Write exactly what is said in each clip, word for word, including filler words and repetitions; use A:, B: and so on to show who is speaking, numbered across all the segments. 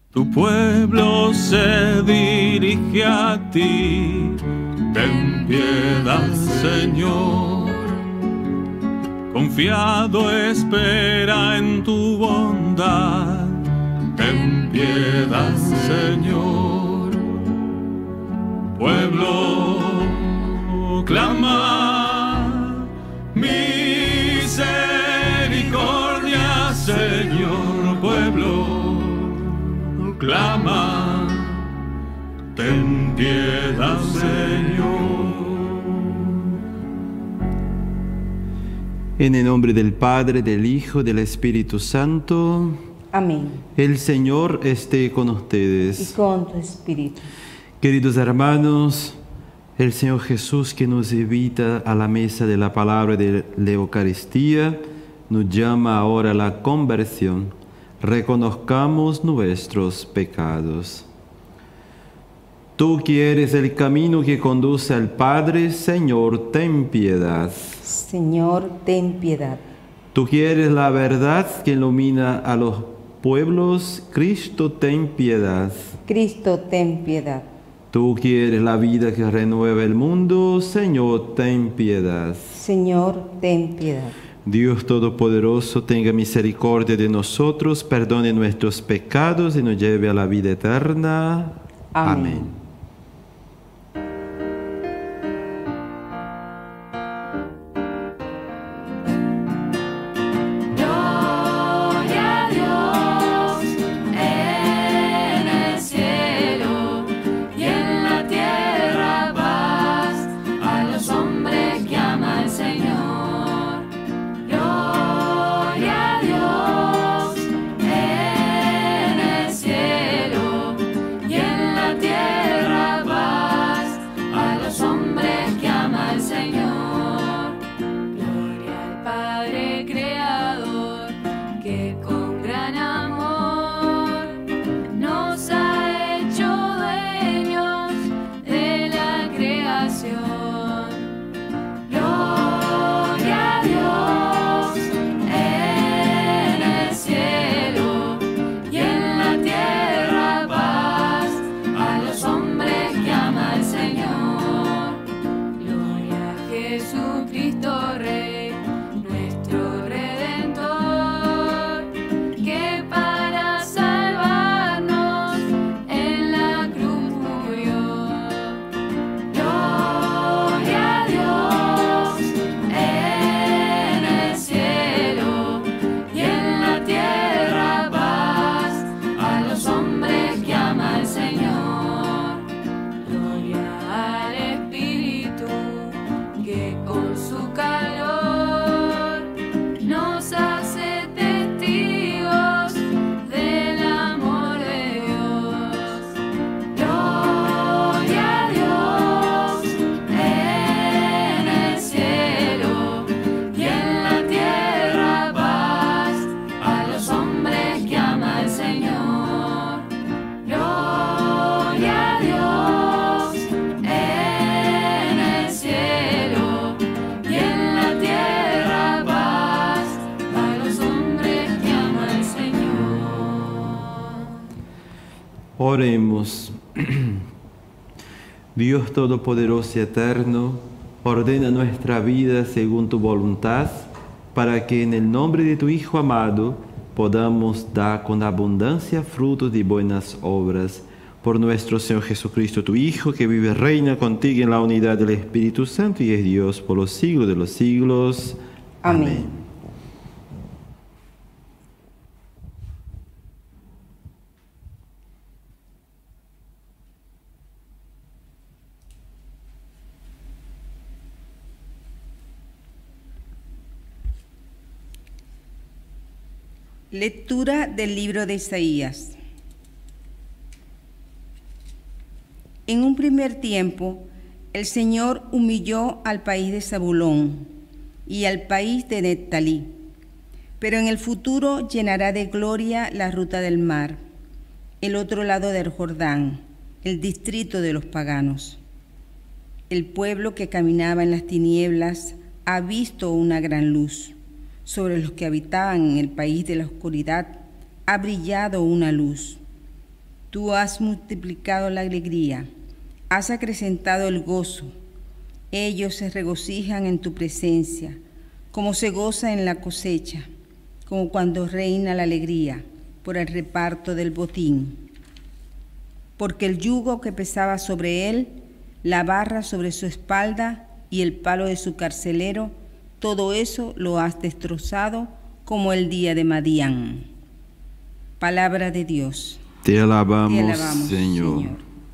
A: Tu pueblo se dirige a ti, ten piedad, Señor. Confiado espera en tu bondad, ten piedad, Señor. Pueblo clama misericordia, Señor. Pueblo clama, ten piedad, Señor.
B: En el nombre del Padre, del Hijo, del Espíritu Santo.
C: Amén.
B: El Señor esté con ustedes.
C: Y con tu espíritu.
B: Queridos hermanos, el Señor Jesús, que nos invita a la mesa de la palabra de la Eucaristía, nos llama ahora a la conversión. Reconozcamos nuestros pecados. Tú que eres el camino que conduce al Padre, Señor, ten piedad.
C: Señor, ten piedad.
B: Tú que eres la verdad que ilumina a los pueblos, Cristo, ten piedad.
C: Cristo, ten piedad.
B: Tú que eres la vida que renueva el mundo, Señor, ten piedad.
C: Señor, ten piedad.
B: Dios Todopoderoso, tenga misericordia de nosotros, perdone nuestros pecados y nos lleve a la vida eterna. Amén. Amén. Oremos. Dios Todopoderoso y Eterno, ordena nuestra vida según tu voluntad, para que en el nombre de tu Hijo amado podamos dar con abundancia frutos de buenas obras. Por nuestro Señor Jesucristo, tu Hijo, que vive y reina contigo en la unidad del Espíritu Santo y es Dios por los siglos de los siglos. Amén. Amén.
C: Lectura del libro de Isaías. En un primer tiempo, el Señor humilló al país de Zabulón y al país de Neftalí, pero en el futuro llenará de gloria la ruta del mar, el otro lado del Jordán, el distrito de los paganos. El pueblo que caminaba en las tinieblas ha visto una gran luz. Sobre los que habitaban en el país de la oscuridad ha brillado una luz. Tú has multiplicado la alegría, has acrecentado el gozo. Ellos se regocijan en tu presencia, como se goza en la cosecha, como cuando reina la alegría por el reparto del botín. Porque el yugo que pesaba sobre él, la barra sobre su espalda y el palo de su carcelero, todo eso lo has destrozado como el día de Madián. Palabra de Dios.
B: Te alabamos,
C: Te alabamos,
B: Señor.
C: Señor.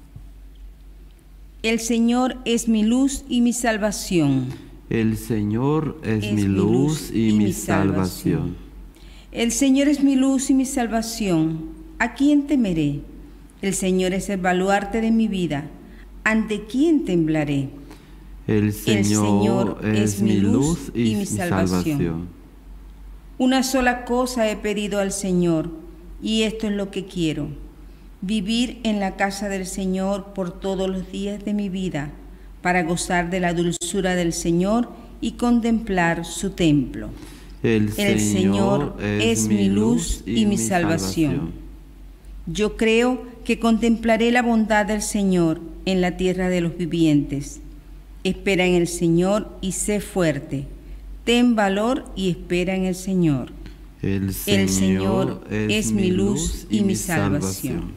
C: El Señor es mi luz y mi salvación.
B: El Señor es,
C: Es
B: mi
C: mi
B: luz
C: luz
B: y,
C: y
B: mi
C: mi
B: salvación.
C: salvación. El Señor es mi luz y mi salvación. ¿A quién temeré? El Señor es el baluarte de mi vida. ¿Ante quién temblaré?
B: El Señor,
C: El Señor
B: es, mi luz y, mi salvación.
C: salvación. Una sola cosa he pedido al Señor, y esto es lo que quiero: vivir en la casa del Señor por todos los días de mi vida, para gozar de la dulzura del Señor y contemplar su templo.
B: El,
C: El Señor es mi luz y mi salvación. Yo creo que contemplaré la bondad del Señor en la tierra de los vivientes. Espera en el Señor y sé fuerte. Ten valor y espera en el Señor.
B: El Señor,
C: El Señor
B: es,
C: es mi luz y mi salvación.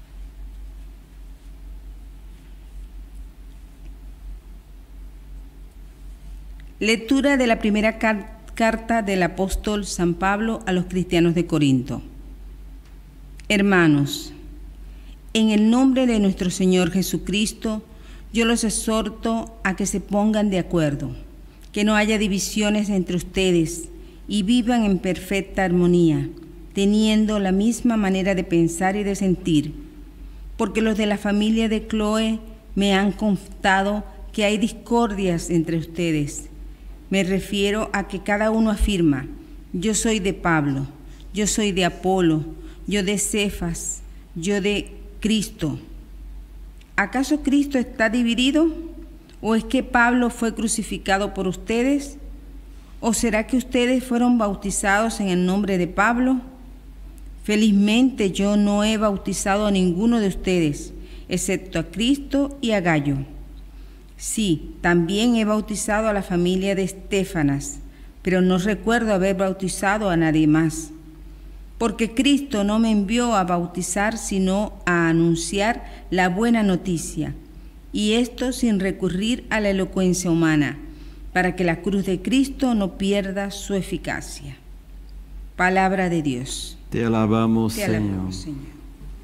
C: Lectura de la primera car- carta del apóstol San Pablo a los cristianos de Corinto. Hermanos, en el nombre de nuestro Señor Jesucristo, yo los exhorto a que se pongan de acuerdo, que no haya divisiones entre ustedes y vivan en perfecta armonía, teniendo la misma manera de pensar y de sentir, porque los de la familia de Cloé me han contado que hay discordias entre ustedes. Me refiero a que cada uno afirma: yo soy de Pablo, yo soy de Apolo, yo de Cefas, yo de Cristo. ¿Acaso Cristo está dividido? ¿O es que Pablo fue crucificado por ustedes? ¿O será que ustedes fueron bautizados en el nombre de Pablo? Felizmente yo no he bautizado a ninguno de ustedes, excepto a Cristo y a Gallo. Sí, también he bautizado a la familia de Estéfanas, pero no recuerdo haber bautizado a nadie más. Porque Cristo no me envió a bautizar, sino a anunciar la buena noticia, y esto sin recurrir a la elocuencia humana, para que la cruz de Cristo no pierda su eficacia. Palabra de Dios.
B: Te alabamos,
C: Te
B: Señor.
C: alabamos, Señor.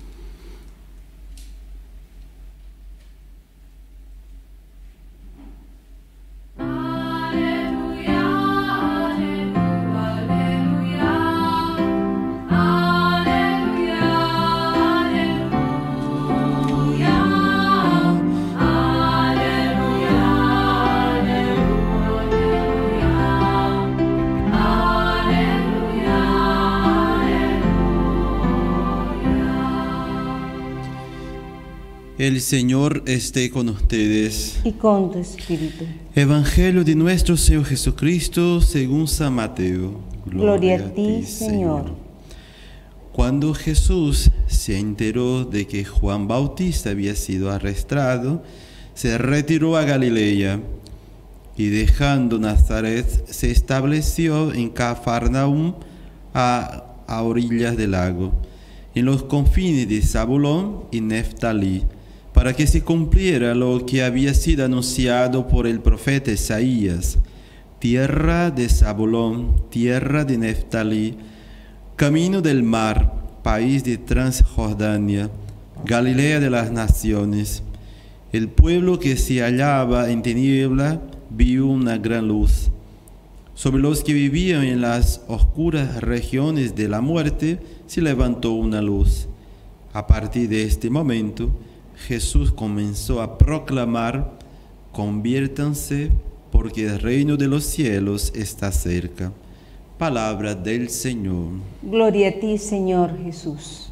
D: El Señor esté con ustedes.
C: Y con tu espíritu.
D: Evangelio de nuestro Señor Jesucristo según San Mateo.
C: Gloria a ti, Señor.
D: Cuando Jesús se enteró de que Juan Bautista había sido arrestado, se retiró a Galilea y dejando Nazaret se estableció en Cafarnaúm a, a orillas del lago, en los confines de Zabulón y Neftalí, para que se cumpliera lo que había sido anunciado por el profeta Isaías: tierra de Zabulón, tierra de Neftalí, camino del mar, país de Transjordania, Galilea de las naciones. El pueblo que se hallaba en tiniebla vio una gran luz. Sobre los que vivían en las oscuras regiones de la muerte se levantó una luz. A partir de este momento, Jesús comenzó a proclamar: conviértanse, porque el reino de los cielos está cerca. Palabra del Señor.
C: Gloria a ti, Señor Jesús.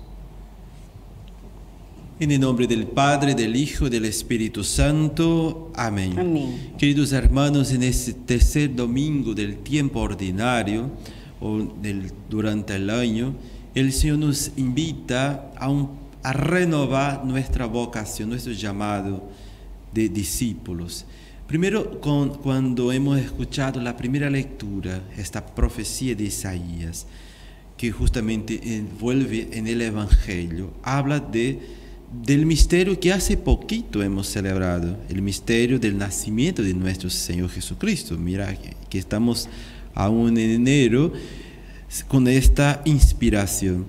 D: En el nombre del Padre, del Hijo y del Espíritu Santo. Amén.
C: Amén.
D: Queridos hermanos, en este tercer domingo del tiempo ordinario, o del, durante el año, el Señor nos invita a, un, a renovar nuestra vocación, nuestro llamado de discípulos. Primero, con, cuando hemos escuchado la primera lectura, esta profecía de Isaías, que justamente envuelve en el Evangelio, habla de, del misterio que hace poquito hemos celebrado, el misterio del nacimiento de nuestro Señor Jesucristo. Mira que, que estamos aún en enero con esta inspiración.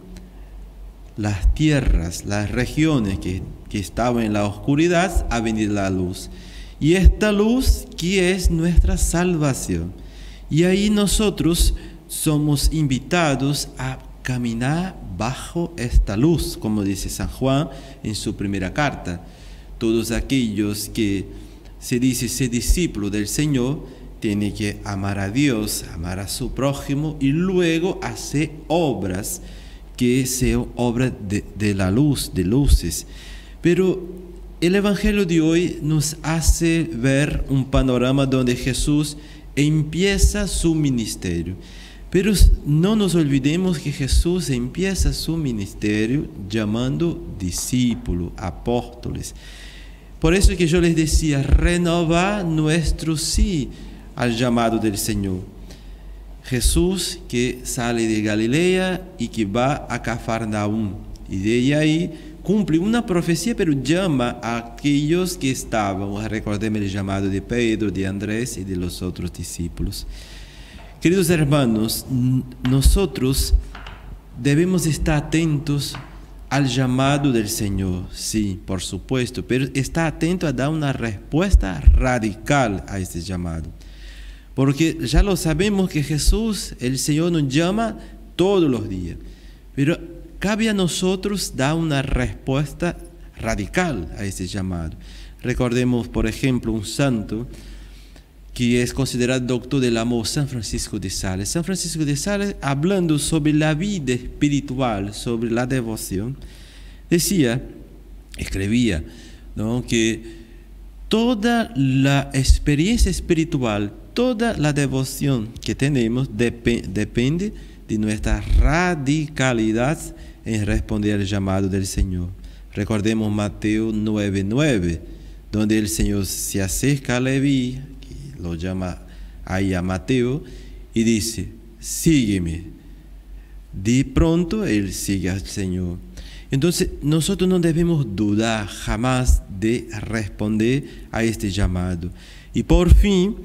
D: Las tierras, las regiones que, que estaban en la oscuridad, ha venido la luz. Y esta luz que es nuestra salvación. Y ahí nosotros somos invitados a caminar bajo esta luz, como dice San Juan en su primera carta. Todos aquellos que se dice ser discípulo del Señor tienen que amar a Dios, amar a su prójimo y luego hacer obras que sean obras de, de la luz, de luces. Pero el Evangelio de hoy nos hace ver un panorama donde Jesús empieza su ministerio. Pero no nos olvidemos que Jesús empieza su ministerio llamando discípulos, apóstoles. Por eso que yo les decía, renovar nuestro sí al llamado del Señor. Jesús que sale de Galilea y que va a Cafarnaúm. Y de ahí cumple una profecía, pero llama a aquellos que estaban, recordemos el llamado de Pedro, de Andrés y de los otros discípulos. Queridos hermanos, nosotros debemos estar atentos al llamado del Señor, sí, por supuesto, pero estar atento a dar una respuesta radical a este llamado. Porque ya lo sabemos que Jesús, el Señor, nos llama todos los días, pero cabe a nosotros dar una respuesta radical a este llamado. Recordemos, por ejemplo, un santo que es considerado doctor del amor, San Francisco de Sales. San Francisco de Sales, hablando sobre la vida espiritual, sobre la devoción, decía, escribía, ¿no?, que toda la experiencia espiritual, toda la devoción que tenemos dep- depende de nuestra radicalidad en responder al llamado del Señor. Recordemos Mateo nueve nueve, donde el Señor se acerca a Leví, que lo llama ahí a Mateo, y dice, sígueme. De pronto él sigue al Señor. Entonces nosotros no debemos dudar jamás de responder a este llamado. Y por fin,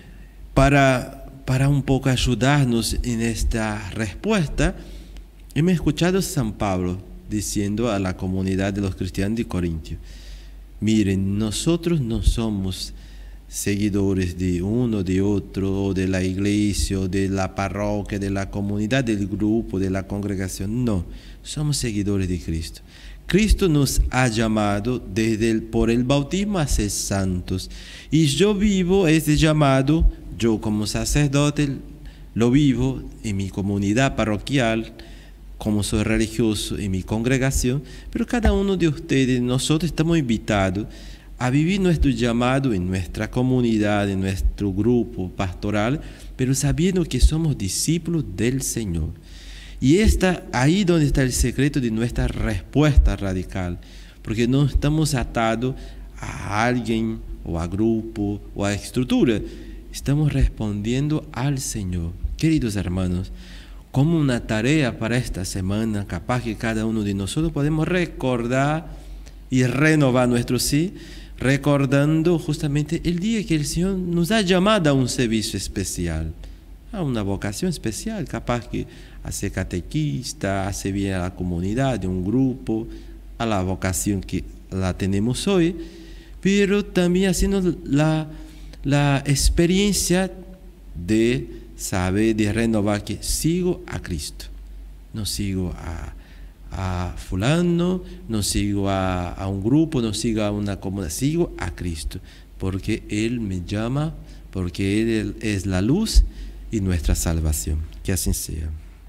D: para, para un poco ayudarnos en esta respuesta, hemos escuchado a San Pablo diciendo a la comunidad de los cristianos de Corintio, miren, nosotros no somos seguidores de uno, de otro, o de la iglesia, o de la parroquia, de la comunidad, del grupo, de la congregación. No, somos seguidores de Cristo. Cristo nos ha llamado desde el, por el bautismo a ser santos. Y yo vivo ese llamado, yo como sacerdote, lo vivo en mi comunidad parroquial, como soy religioso en mi congregación, pero cada uno de ustedes, nosotros estamos invitados a vivir nuestro llamado en nuestra comunidad, en nuestro grupo pastoral, pero sabiendo que somos discípulos del Señor. Y está ahí donde está el secreto de nuestra respuesta radical, porque no estamos atados a alguien, o a grupo, o a estructura, estamos respondiendo al Señor. Queridos hermanos, como una tarea para esta semana, capaz que cada uno de nosotros podemos recordar y renovar nuestro sí, recordando justamente el día que el Señor nos ha llamado a un servicio especial, a una vocación especial, capaz que a ser catequista, a servir a la comunidad, de un grupo, a la vocación que la tenemos hoy, pero también haciendo la, la experiencia de saber, de renovar que sigo a Cristo, no sigo a, a fulano, no sigo a, a un grupo, no sigo a una comunidad, sigo a Cristo, porque Él me llama, porque Él es la luz y nuestra salvación. Que así sea.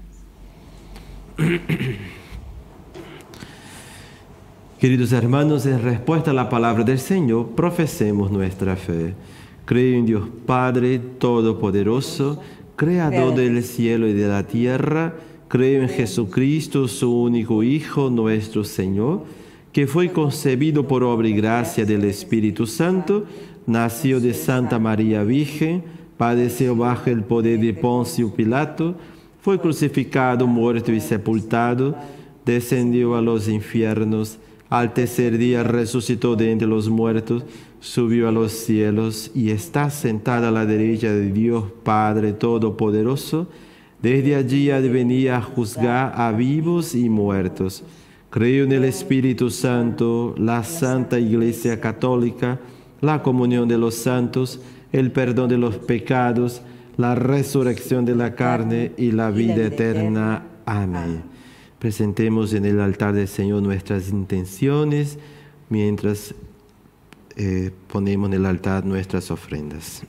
B: Queridos hermanos, en respuesta a la palabra del Señor, profesemos nuestra fe. Creo en Dios Padre Todopoderoso, Creador del cielo y de la tierra, Creo en Jesucristo, su único Hijo, nuestro Señor, que fue concebido por obra y gracia del Espíritu Santo, nació de Santa María Virgen, padeció bajo el poder de Poncio Pilato, fue crucificado, muerto y sepultado, descendió a los infiernos, al tercer día resucitó de entre los muertos, subió a los cielos y está sentado a la derecha de Dios Padre Todopoderoso. Desde allí ha de venir a juzgar a vivos y muertos. Creo en el Espíritu Santo, la Santa Iglesia Católica, la comunión de los santos, el perdón de los pecados, la resurrección de la carne y la vida eterna. Amén. Presentemos en el altar del Señor nuestras intenciones mientras eh, ponemos en el altar nuestras ofrendas.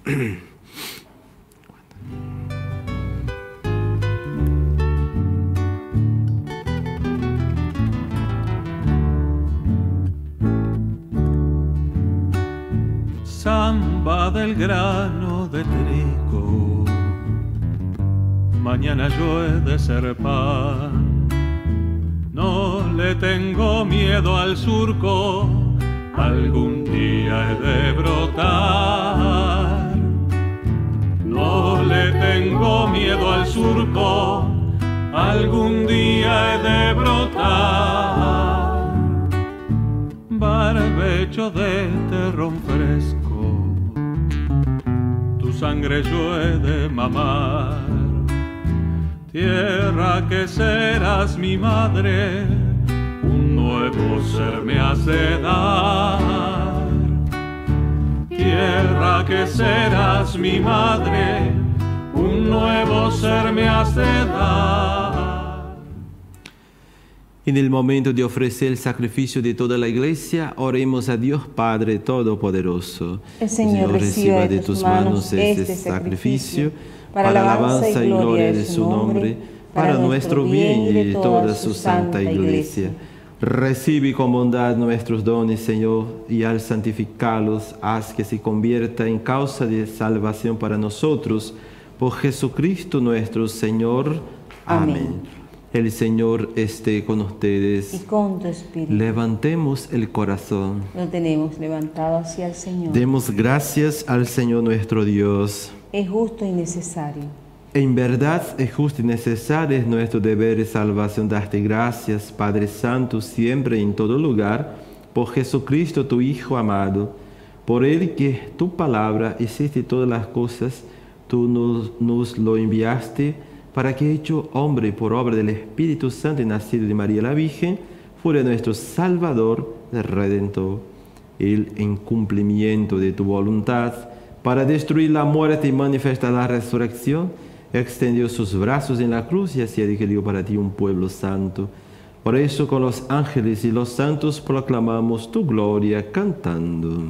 A: Samba del grano de trigo, mañana yo he de ser pan. No le tengo miedo al surco, algún día he de brotar. No le tengo miedo al surco, algún día he de brotar. Barbecho de terrón fresco, tu sangre yo he de mamar. Tierra que serás mi madre, un nuevo ser me hace dar. Tierra que serás mi madre, un nuevo ser me hace dar.
B: En el momento de ofrecer el sacrificio de toda la Iglesia, oremos a Dios Padre Todopoderoso.
C: El Señor reciba de tus manos este sacrificio para la alabanza y gloria de su nombre, para nuestro bien y de toda su santa Iglesia.
B: Recibe con bondad nuestros dones, Señor, y al santificarlos, haz que se convierta en causa de salvación para nosotros, por Jesucristo nuestro Señor. Amén. Amén. El Señor esté con ustedes.
C: Y con tu espíritu.
B: Levantemos el corazón.
C: Lo tenemos levantado hacia el Señor.
B: Demos gracias al Señor nuestro Dios.
C: Es justo y necesario.
B: En verdad es justo y necesario, es nuestro deber de salvación darte gracias, Padre Santo, siempre y en todo lugar, por Jesucristo tu Hijo amado. Por Él que tu palabra hiciste todas las cosas, tú nos, nos lo enviaste, para que hecho hombre por obra del Espíritu Santo y nacido de María la Virgen, fuera nuestro Salvador, el Redentor. Él, en cumplimiento de tu voluntad, para destruir la muerte y manifestar la resurrección, extendió sus brazos en la cruz y así adquirió para ti un pueblo santo. Por eso con los ángeles y los santos proclamamos tu gloria cantando.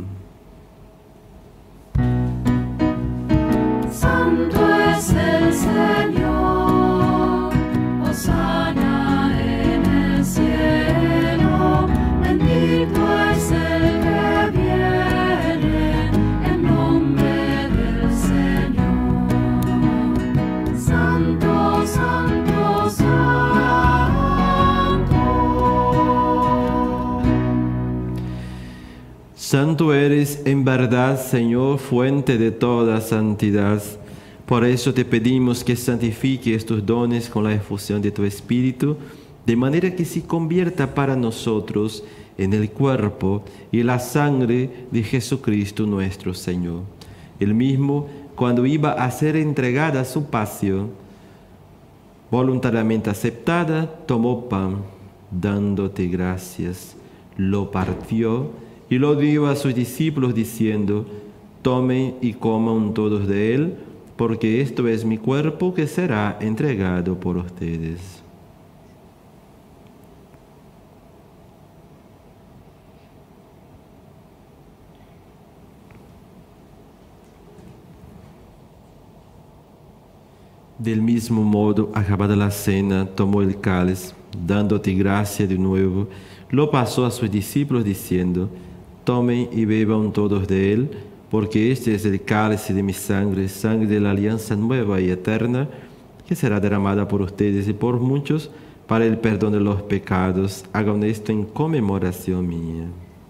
E: Santo es el Señor, hosana en el cielo, bendito es el que viene en nombre del Señor. Santo, santo, santo.
B: Santo eres en verdad, Señor, fuente de toda santidad. Por eso te pedimos que santifique estos dones con la efusión de tu Espíritu, de manera que se convierta para nosotros en el cuerpo y la sangre de Jesucristo nuestro Señor. Él mismo, cuando iba a ser entregada a su pasión, voluntariamente aceptada, tomó pan, dándote gracias, lo partió y lo dio a sus discípulos diciendo: tomen y coman todos de él, porque esto es mi cuerpo que será entregado por ustedes. Del mismo modo, acabada la cena, tomó el cáliz, dándote gracia de nuevo, lo pasó a sus discípulos diciendo: tomen y beban todos de él, porque este es el cáliz de mi sangre, sangre de la alianza nueva y eterna, que será derramada por ustedes y por muchos para el perdón de los pecados. Hagan esto en conmemoración mía.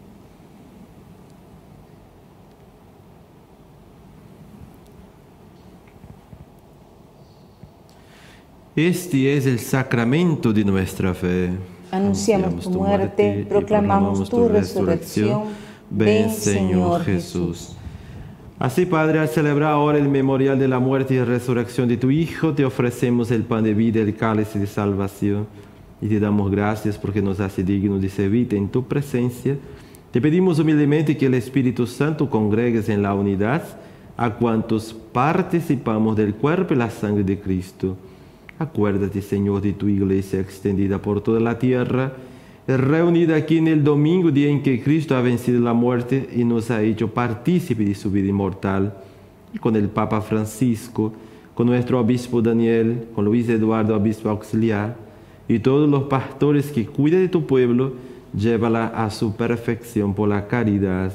B: Este es el sacramento de nuestra fe.
C: Anunciamos tu muerte, proclamamos tu resurrección. Ven, Señor Jesús.
B: Así, Padre, al celebrar ahora el memorial de la muerte y resurrección de tu Hijo, te ofrecemos el pan de vida y el cáliz de salvación. Y te damos gracias porque nos hace dignos de servirte en tu presencia. Te pedimos humildemente que el Espíritu Santo congregues en la unidad a cuantos participamos del cuerpo y la sangre de Cristo. Acuérdate, Señor, de tu iglesia extendida por toda la tierra, reunida aquí en el domingo, día en que Cristo ha vencido la muerte y nos ha hecho partícipe de su vida inmortal. Y con el Papa Francisco, con nuestro obispo Daniel, con Luis Eduardo, obispo auxiliar, y todos los pastores que cuidan de tu pueblo, llévala a su perfección por la caridad.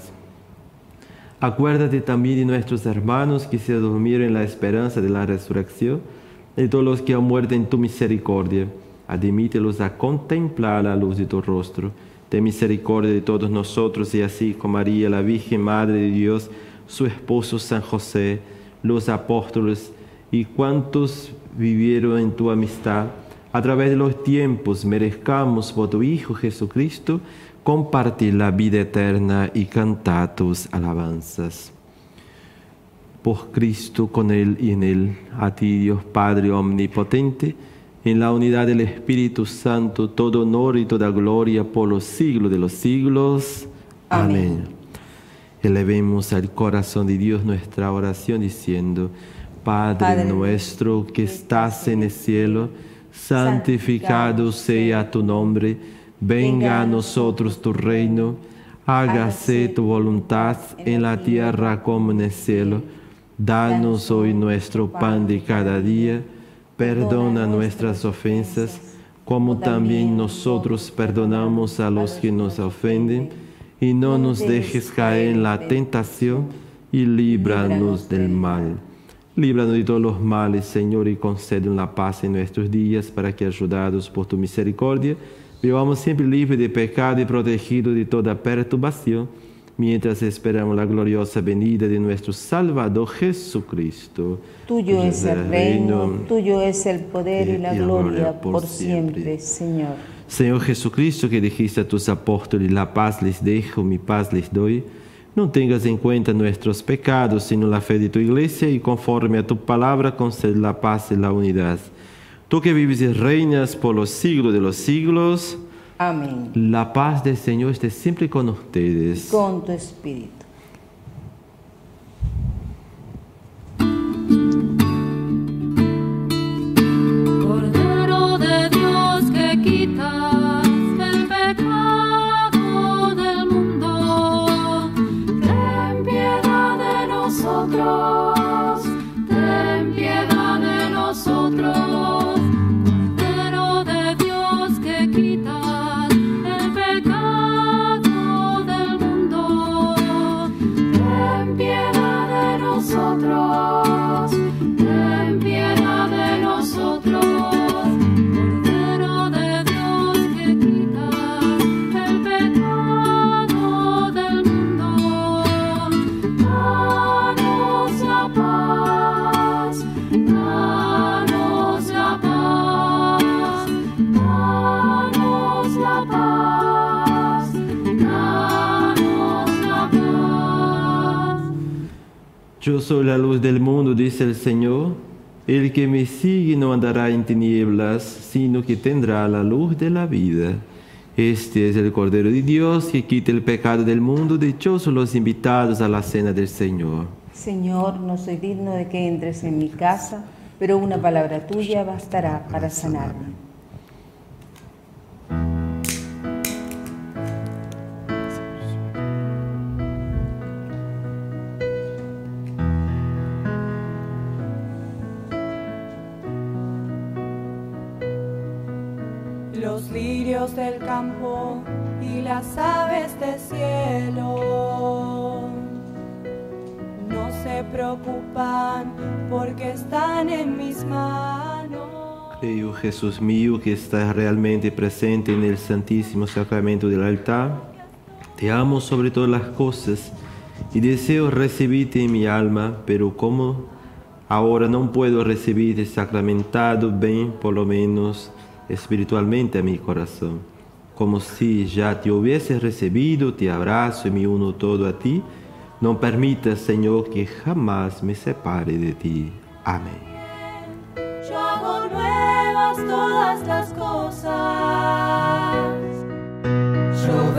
B: Acuérdate también de nuestros hermanos que se durmieron en la esperanza de la resurrección, de todos los que han muerto en tu misericordia. Admítelos a contemplar la luz de tu rostro. Ten misericordia de todos nosotros y así con María, la Virgen Madre de Dios, su esposo San José, los apóstoles y cuantos vivieron en tu amistad, a través de los tiempos merezcamos por tu Hijo Jesucristo compartir la vida eterna y cantar tus alabanzas. Por Cristo, con Él y en Él, a ti, Dios Padre omnipotente, en la unidad del Espíritu Santo, todo honor y toda gloria por los siglos de los siglos. Amén. Amén. Elevemos al corazón de Dios nuestra oración diciendo: Padre, Padre nuestro que estás en el cielo, santificado sea tu nombre, venga a nosotros tu reino, hágase tu voluntad en la tierra como en el cielo. Danos hoy nuestro pan de cada día, perdona nuestras ofensas, como también nosotros perdonamos a los que nos ofenden, y no nos dejes caer en la tentación, y líbranos del mal. Líbranos de todos los males, Señor, y concédenos la paz en nuestros días, para que, ayudados por tu misericordia, vivamos siempre libres de pecado y protegidos de toda perturbación, mientras esperamos la gloriosa venida de nuestro Salvador Jesucristo.
C: Tuyo es el reino, tuyo es el poder y la gloria por siempre, Señor.
B: Señor Jesucristo, que dijiste a tus apóstoles: la paz les dejo, mi paz les doy, no tengas en cuenta nuestros pecados, sino la fe de tu iglesia, y conforme a tu palabra concede la paz y la unidad. Tú que vives y reinas por los siglos de los siglos.
C: Amén.
B: La paz del Señor esté siempre con ustedes.
C: Con tu espíritu.
E: Cordero de Dios que quitas el pecado del mundo, ten piedad de nosotros, ten piedad de nosotros. Cordero de Dios que quitas nosotros, ten piedad de nosotros, Cordero de Dios que quitas el pecado del mundo, danos la paz, danos la paz, danos la paz, danos la paz.
B: Yo soy la luz del mundo, dice el Señor. El que me sigue no andará en tinieblas, sino que tendrá la luz de la vida. Este es el Cordero de Dios que quita el pecado del mundo. Dichosos los invitados a la cena del Señor.
C: Señor, no soy digno de que entres en mi casa, pero una palabra tuya bastará para sanarme.
F: Los lirios del campo y las aves del cielo no se preocupan porque están en mis manos.
B: Creo, Jesús mío, que estás realmente presente en el Santísimo Sacramento del altar. Te amo sobre todas las cosas y deseo recibirte en mi alma, pero como ahora no puedo recibirte sacramentado, ven por lo menos espiritualmente a mi corazón. Como si ya te hubiese recibido, te abrazo y me uno todo a ti. No permitas, Señor, que jamás me separe de ti. Amén.
F: Yo hago nuevas todas las cosas. Yo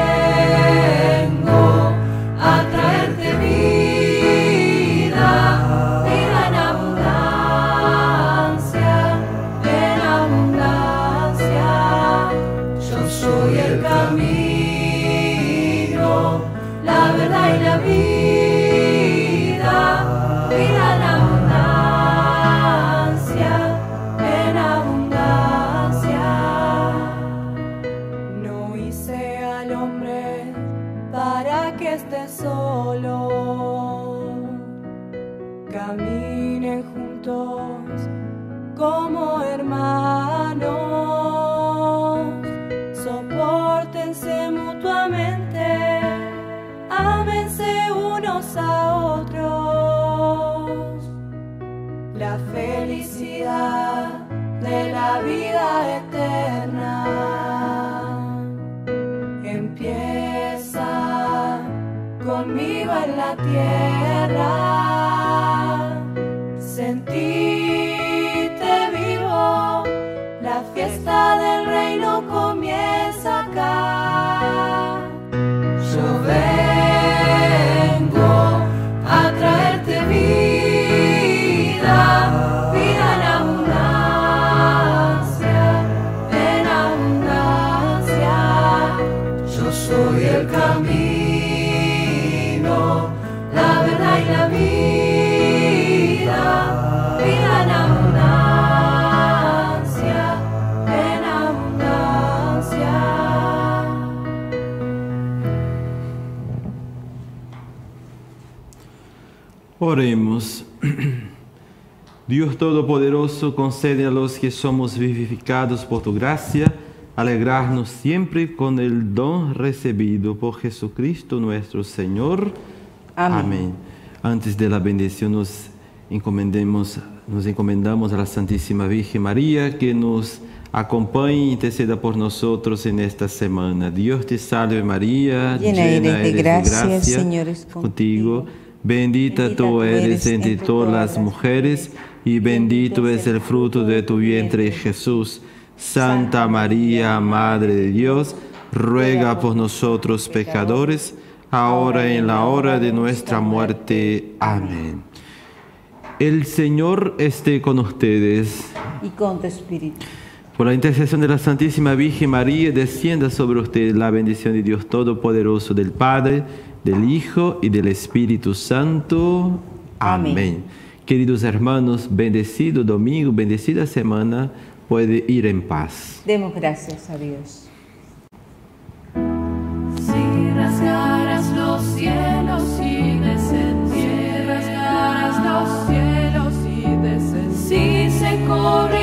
F: vengo a traerte vida, vida en abundancia, en abundancia. Yo soy el camino, la verdad y la vida, vida en abundancia, en abundancia. No hice al hombre para que esté solo. Caminen juntos como hermanos, sopórtense mutuamente, ámense unos a otros. La felicidad de la vida eterna empieza conmigo en la tierra. Sentíte vivo, la fiesta del reino comienza acá. Yo vengo a traerte vida, vida en abundancia, en abundancia. Yo soy el camino, la verdad y la vida, vida en abundancia, en abundancia.
B: Oremos. Dios Todopoderoso, concede a los que somos vivificados por tu gracia, alegrarnos siempre con el don recibido por Jesucristo nuestro Señor.
C: Amén.
B: Amén. Antes de la bendición nos encomendemos, nos encomendamos a la Santísima Virgen María, que nos acompañe e interceda por nosotros en esta semana. Dios te salve María,
C: Llena eres de gracia, el Señor es contigo.
B: Bendita,
C: Bendita
B: tú eres entre todas las mujeres y bendito es el fruto de tu vientre, Jesús. Santa María, Madre de Dios, ruega por nosotros pecadores, ahora y en la hora de nuestra muerte. Amén. El Señor esté con ustedes.
C: Y con tu espíritu.
B: Por la intercesión de la Santísima Virgen María, descienda sobre ustedes la bendición de Dios Todopoderoso, del Padre, del Hijo y del Espíritu Santo. Amén.
C: Amén.
B: Queridos hermanos, bendecido domingo, bendecida semana, puede ir en paz.
C: Demos gracias a Dios.
E: Si rasgaras los cielos y descendieras, rasgaras los cielos y descendieras, si se corre